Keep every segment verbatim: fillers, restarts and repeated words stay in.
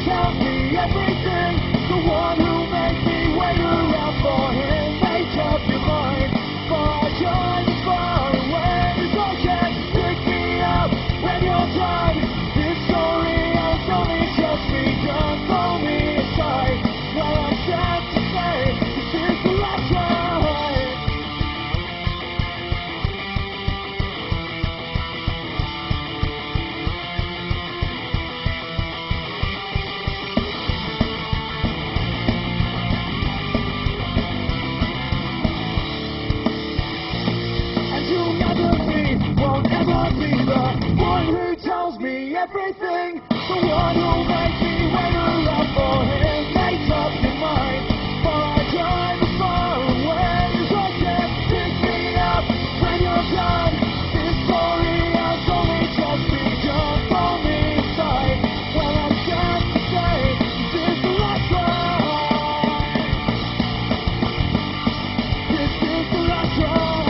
tells me everything. The one who makes me wait around for him. Make up your mind, far shine far away. His own chance to pick me up when you're done. This story has only just begun. Pull me aside while I'm sad to say this is the last ride. And you'll never be, won't ever be the one who tells me everything. The one who makes me wait around for him. Make up your mind, for I drive far away. His own chance to pick me up when you're done. This story has only just begun. Pull me aside while I'm sad to say this is the last ride. This is the last ride.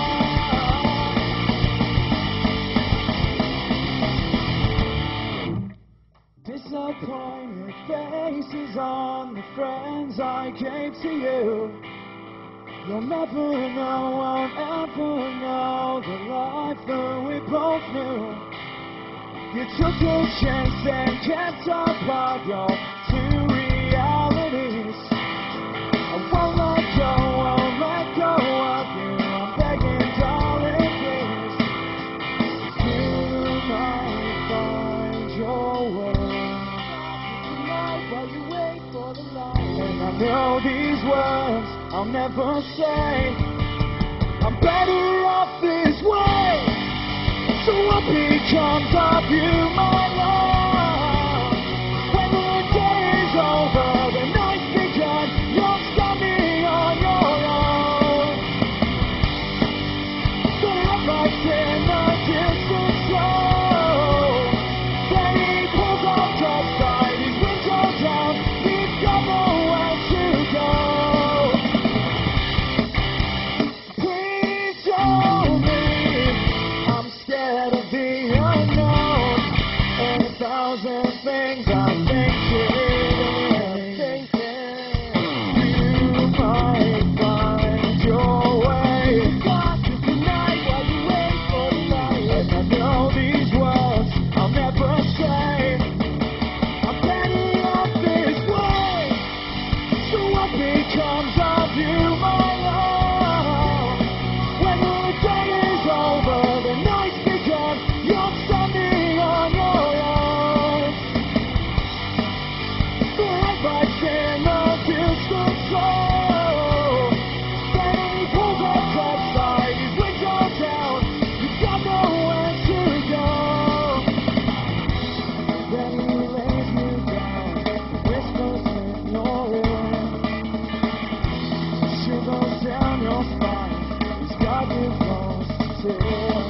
Disappointed faces on the friends I gave to you. You'll never know, won't ever know the life that we both knew. You took a chance and kept apart your two realities. I won't let go, won't let go of you. I'm begging, darling, please. You might find your way tonight while you wait for the light. And I know these words I'll never say. I'm better off this way. So what becomes of you, my love? When the day is over, the night's begun, you're standing on your own. The headlights in the distance show. Then he pulls up topside, his windows down, he's got nowhere to go. Please show me, I'm scared of the unknown, and a thousand things I'm thinking, thinking. You might find your way. It's darkest tonight while you wait for the light. And I know these words I'll never say. I'm better off this way. So what becomes of you, my love? When the day is over, the night's begun, you're standing on your own. The headlights in the distance show. Then he pulls up topside, his windows down, he's got nowhere to go. Then he lays me down, whispers in your ear. Shivers down your spine, he's got you close to him.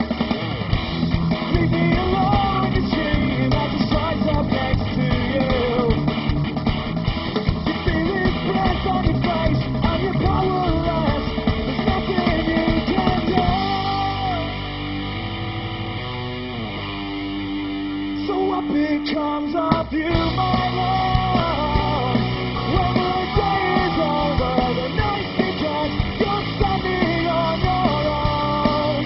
Leave me alone in the tree as he slides up next to you. You feel his breath on your face and you're powerless. There's nothing you can do. So what becomes of you, my love? When the day is over, the night's begun, you're standing on your own.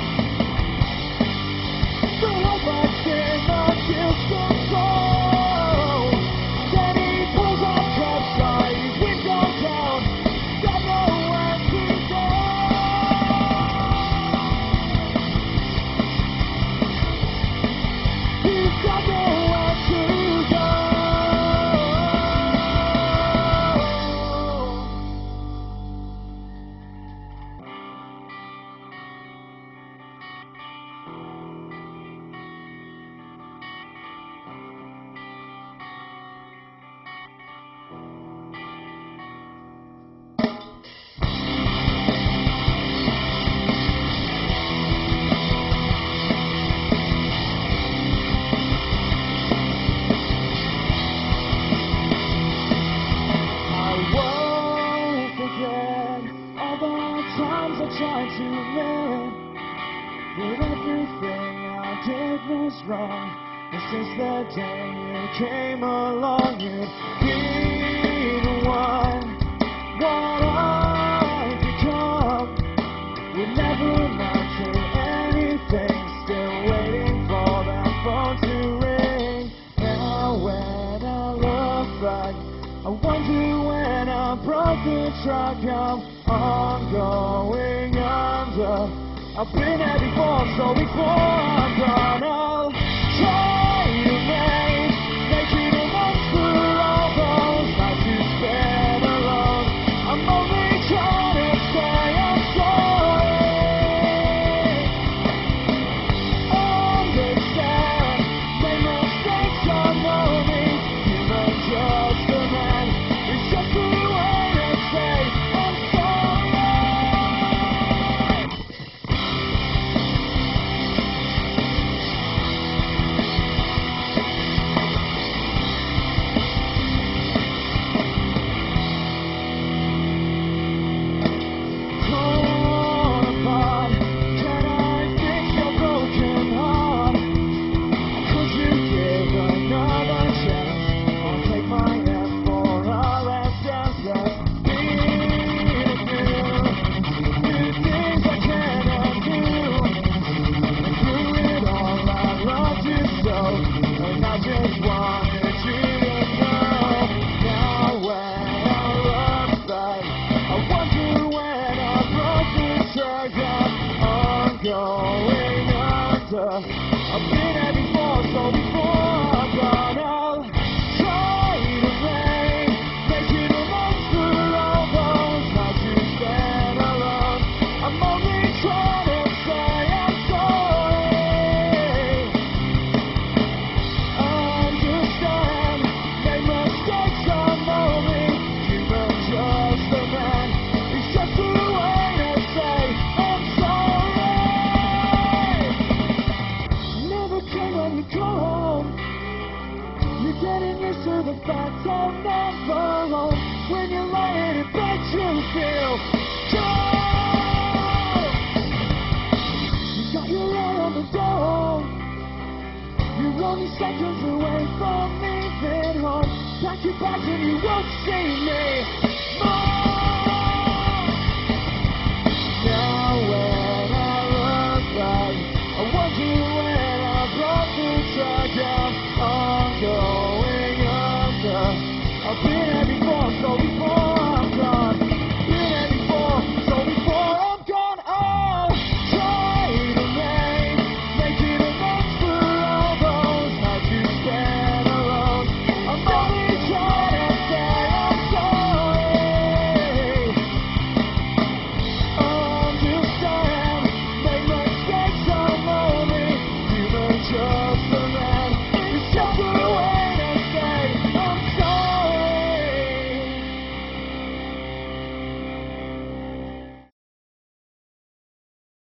The headlights in the distance show. Then he pulls up topside, his windows down, got nowhere to go. He's got nowhere to go. tried to live, but everything I did was wrong. And since the day you came along, you'd be the one. What I've become will never amount to anything. Still waiting for that phone to ring. Now when I look back, I wonder when I broke the track. I'm going under. I've been there before, so before I'm gone, I'll try to make, make it amends for all those nights you spent alone. I'm only trying to say I'm sorry. Understand, make mistakes, I know me. Human, just a man. It's just a way to say I'm sorry. I've been there before, so before I'm gone, I'll try to make, make it amends for all those nights you spent alone. I'm only trying to say I'm sorry. Understand, make mistakes, I know me. Human, just a man. It's just a way to say I'm sorry. You're getting used to the fact I'm never home. When you're lying in bed, you feel cold. You got your eye on the door. You're only seconds away from leaving home. Pack your bags and you won't see me more. Now when I look back, I wonder when I brought the track down. I'm going under. I've been there before, so before I'm gone. Been there before, so before I'm gone, I'll try to make, make it amends for all those nights you spent alone. I'm only trying to say I'm sorry. Understand, make mistakes, I know me. Human, just